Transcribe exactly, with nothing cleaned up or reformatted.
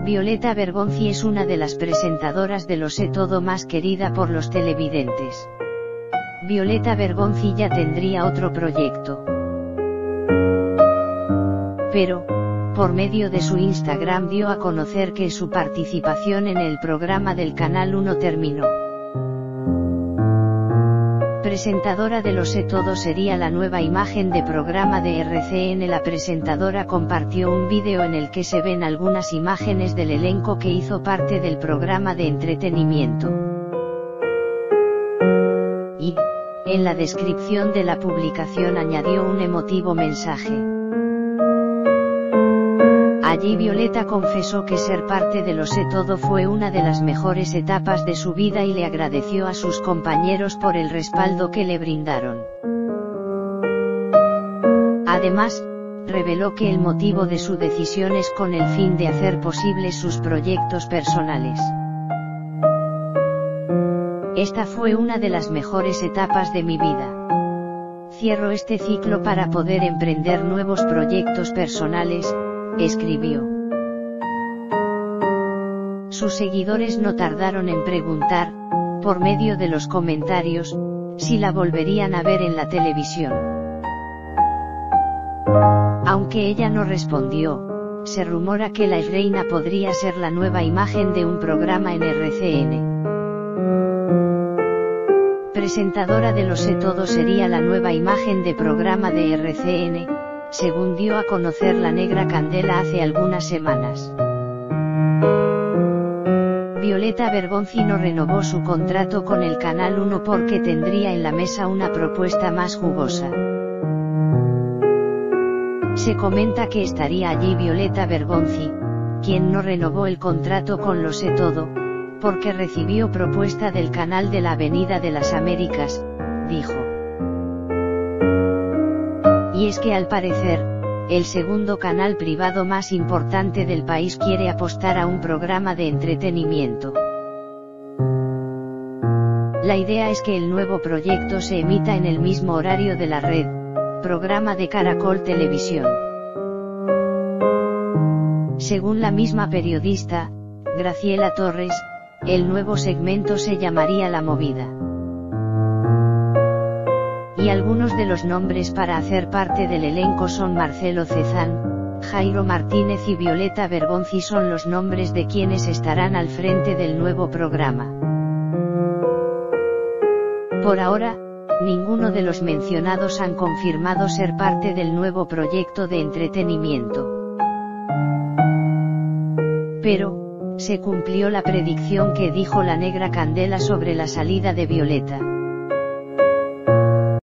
Violeta Bergonzi es una de las presentadoras de Lo sé todo más querida por los televidentes. Violeta Bergonzi ya tendría otro proyecto. Pero, por medio de su Instagram dio a conocer que su participación en el programa del Canal uno terminó. Presentadora de Lo sé todo sería la nueva imagen de programa de R C N. La presentadora compartió un vídeo en el que se ven algunas imágenes del elenco que hizo parte del programa de entretenimiento. Y, en la descripción de la publicación añadió un emotivo mensaje. Allí Violeta confesó que ser parte de Lo sé todo fue una de las mejores etapas de su vida y le agradeció a sus compañeros por el respaldo que le brindaron. Además, reveló que el motivo de su decisión es con el fin de hacer posibles sus proyectos personales. Esta fue una de las mejores etapas de mi vida. Cierro este ciclo para poder emprender nuevos proyectos personales, escribió. Sus seguidores no tardaron en preguntar, por medio de los comentarios, si la volverían a ver en la televisión. Aunque ella no respondió, se rumora que la reina podría ser la nueva imagen de un programa en R C N. Presentadora de Lo sé todo sería la nueva imagen de programa de R C N, según dio a conocer la Negra Candela hace algunas semanas. Violeta Bergonzi no renovó su contrato con el Canal uno porque tendría en la mesa una propuesta más jugosa. Se comenta que estaría allí Violeta Bergonzi, quien no renovó el contrato con Lo sé todo, porque recibió propuesta del canal de la Avenida de las Américas, dijo. Y es que al parecer, el segundo canal privado más importante del país quiere apostar a un programa de entretenimiento. La idea es que el nuevo proyecto se emita en el mismo horario de la red, programa de Caracol Televisión. Según la misma periodista, Graciela Torres, el nuevo segmento se llamaría La Movida. Y algunos de los nombres para hacer parte del elenco son Marcelo Cezán, Jairo Martínez y Violeta Bergonzi son los nombres de quienes estarán al frente del nuevo programa. Por ahora, ninguno de los mencionados han confirmado ser parte del nuevo proyecto de entretenimiento. Pero, se cumplió la predicción que dijo la Negra Candela sobre la salida de Violeta.